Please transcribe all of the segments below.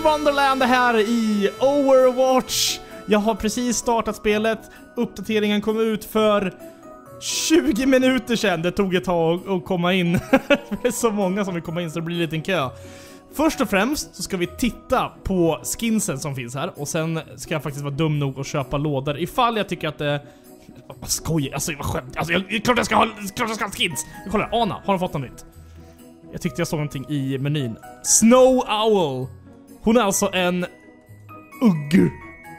Wonderland här i Overwatch. Jag har precis startat spelet. Uppdateringen kom ut för 20 minuter sedan. Det tog ett tag att komma in. Det är så många som vill komma in så det blir en liten kö. Först och främst så ska vi titta på skinsen som finns här. Och sen ska jag faktiskt vara dum nog att köpa lådor ifall jag tycker att det... Vad skojar, alltså vad skönt. Alltså klart jag ska ha skins. Kolla, Ana, har hon fått något nytt? Jag tyckte jag såg någonting i menyn. Snow Owl. Hon är alltså en Ugly.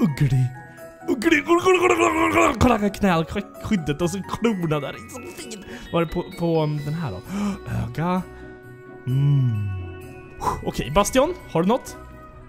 Kolla knälskyddet och så klorna där. Det är så fint. Var det på den här då? Öga. Okej, Bastion, har du något?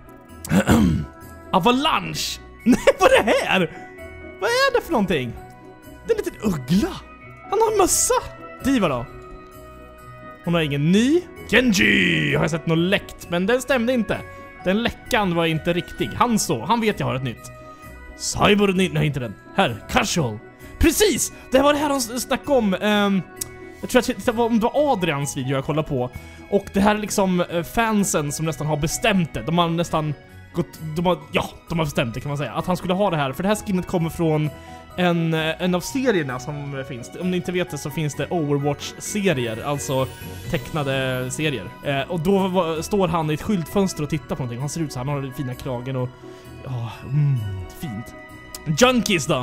Avalanche. Nej, vad är det här? Vad är det för någonting? Det är en liten uggla. Han har en mössa. Diva då? Hon har ingen ny. Genji har jag sett något läckt, men den stämde inte. Den läckan var inte riktig. Han vet jag har ett nytt. Cyber, nej inte den. Här, Casual. Precis! Det var det här de snackade om. Jag tror att det var Adrians video jag kollade på. Och det här är liksom fansen som nästan har bestämt det. De har nästan gått... De har bestämt det kan man säga. Att han skulle ha det här. För det här skinnet kommer från en av serierna som finns. Om ni inte vet det så finns det Overwatch-serier. Alltså tecknade serier. Och då står han i ett skyltfönster och tittar på någonting. Han ser ut så här. Han har fina kragen och... fint. Junkies då?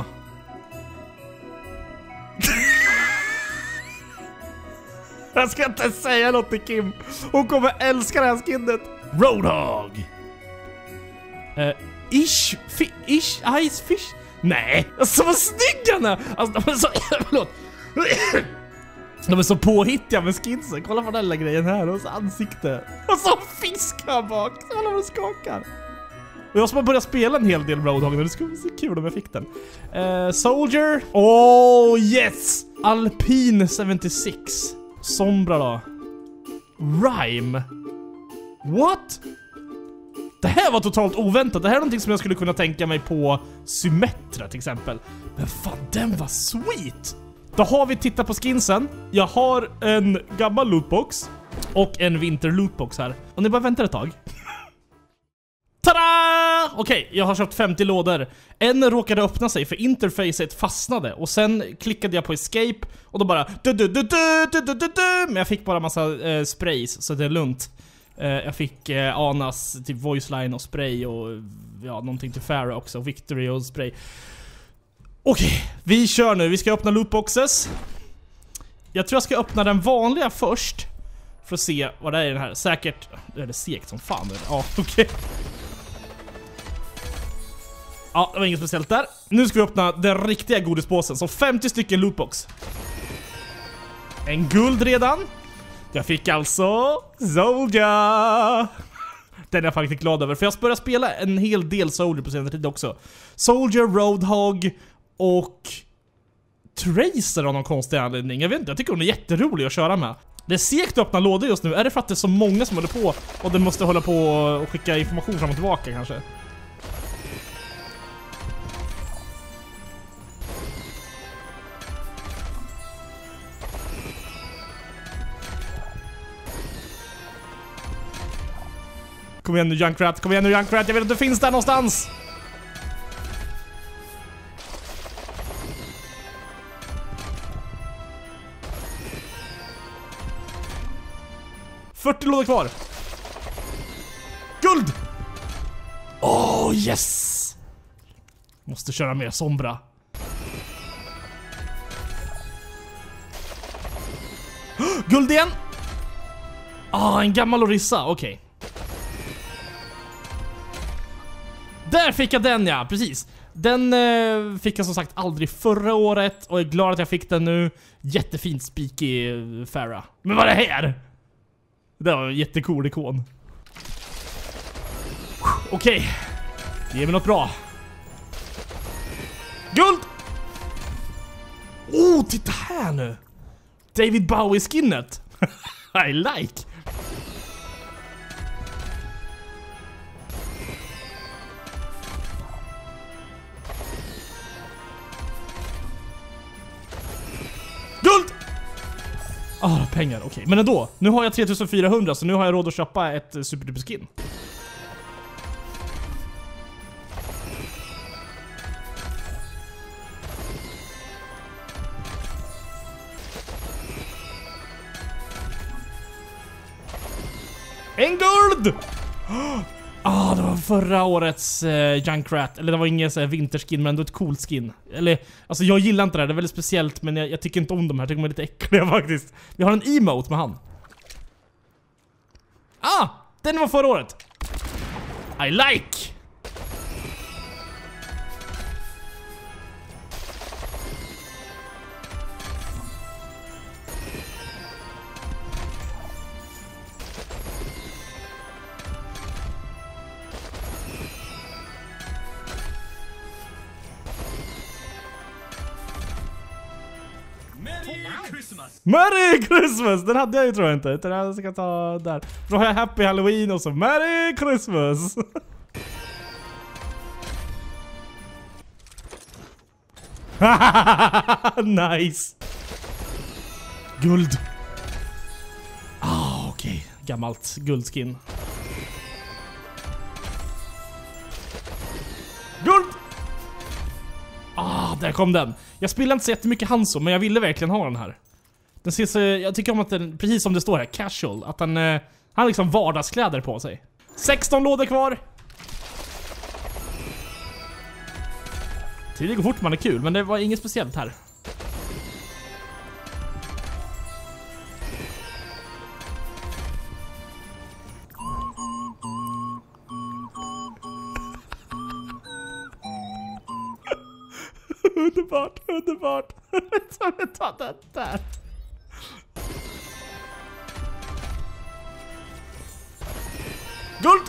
Jag ska inte säga något till Kim. Hon kommer älska det här skinnet. Roadhog. Ice fish. Nej, alltså vad snygg han är. Alltså de är så förlåt. De är så påhittiga med skinsen. Kolla på den lilla grejen här och så ansikte. Och så fisk här bak. Så alla de skakar. Och jag som har börjat spela en hel del Roadhog, men det skulle bli så kul om jag fick den. Soldier. Oh yes. Alpine 76. Sombra då. Rhyme. What? Det här var totalt oväntat. Det här är någonting som jag skulle kunna tänka mig på Symmetra till exempel. Men fan, den var sweet. Då har vi tittat på skinsen. Jag har en gammal lootbox och en vinter lootbox här. Och ni bara väntar ett tag. Tada! Okej, jag har köpt 50 lådor. En råkade öppna sig för interfacet fastnade. Och sen klickade jag på escape och då bara men jag fick bara massa sprays så det är lugnt. Jag fick Anas typ voiceline och spray och någonting till Farah också, Victory och spray. Okej, vi kör nu. Vi ska öppna lootboxes. Jag tror jag ska öppna den vanliga först för att se vad det är i den här. Säkert är det segt som fan. Ja, okej. Ja, det var inget speciellt där. Nu ska vi öppna den riktiga godispåsen. Så 50 stycken lootbox. En guld redan. Jag fick alltså Soldier. Den är jag faktiskt glad över. För jag börjar spela en hel del Soldier på senare tid också. Soldier, Roadhog och Tracer av någon konstig anledning. Jag vet inte, jag tycker hon är jätterolig att köra med. Det är segt att öppna lådor just nu. Är det för att det är så många som håller på och den måste hålla på och skicka information fram och tillbaka kanske? Kom igen nu Junkrat, kom igen nu Junkrat. Jag vet att du finns där någonstans. $40 lådor kvar. Guld! Oh yes! Måste köra mer Sombra. Guld igen! En gammal Orisa, okej. Där fick jag den, ja, precis. Den fick jag som sagt aldrig förra året. Och jag är glad att jag fick den nu. Jättefint spikig Farah. Men vad är det här? Det var en jättecool ikon. Okej. Ge mig något bra. Guld! Titta här nu. David Bowie-skinnet. I like. Guld! Pengar, okej. Men ändå, nu har jag 3400 så nu har jag råd att köpa ett superduper skin. En guld! Det var förra årets Junkrat. Eller det var ingen vinterskin, men ändå ett coolt skin. Eller, alltså jag gillar inte det är väldigt speciellt. Men jag tycker inte om de här, jag tycker de är lite äckliga faktiskt. Vi har en emote med han. Den var förra året. I like! Merry Christmas! Den hade jag ju tror jag inte. Den här ska jag ta där. Då har jag Happy Halloween och så Merry Christmas! Nice! Guld! Okej. Gammalt guldskin. Guld! Där kom den. Jag spelar inte så jättemycket Hanzo, men jag ville verkligen ha den här. Den ser så, jag tycker om att den, precis som det står här, casual. Att han har liksom vardagskläder på sig. 16 lådor kvar. Tiden går fort, man är kul, men det var inget speciellt här. Underbart, underbart. Så vi tar den där. Guld!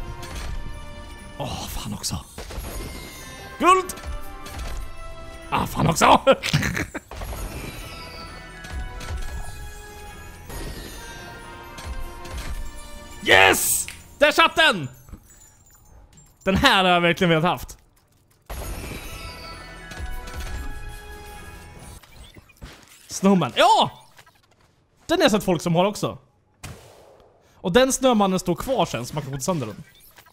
Fan också. Guld! Fan också. Yes! Där satt den! Den här har jag verkligen velat haft. Snowman. Ja! Den har jag sett folk som har också. Och den snömannen står kvar sen så man kan få sönder den.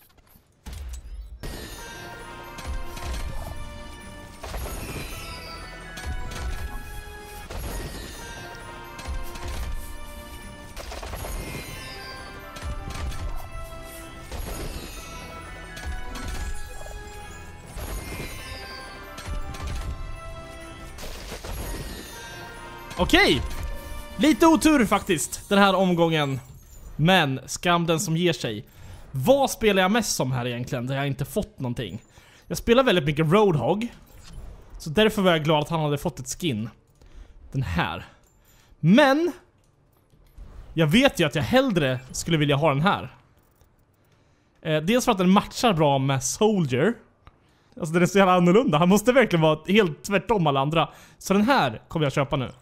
Okej, lite otur faktiskt den här omgången. Men skam den som ger sig. Vad spelar jag mest som här egentligen? Där jag inte fått någonting. Jag spelar väldigt mycket Roadhog. Så därför var jag glad att han hade fått ett skin. Den här. Men jag vet ju att jag hellre skulle vilja ha den här. Dels för att den matchar bra med Soldier. Alltså den är så jävla annorlunda. Han måste verkligen vara helt tvärtom alla andra. Så den här kommer jag köpa nu.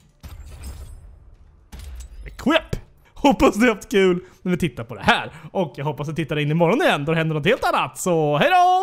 Equip! Hoppas ni har haft kul när vi tittar på det här. Och jag hoppas att ni tittar in imorgon igen. Då händer något helt annat. Så hej då!